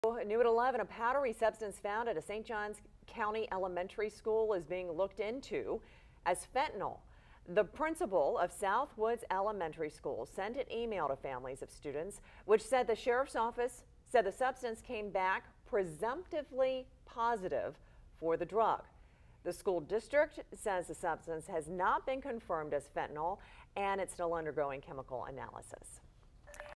New at 11, a powdery substance found at a St. Johns County elementary school is being looked into as fentanyl. The principal of Southwoods Elementary School sent an email to families of students, which said the sheriff's office said the substance came back presumptively positive for the drug. The school district says the substance has not been confirmed as fentanyl and it's still undergoing chemical analysis.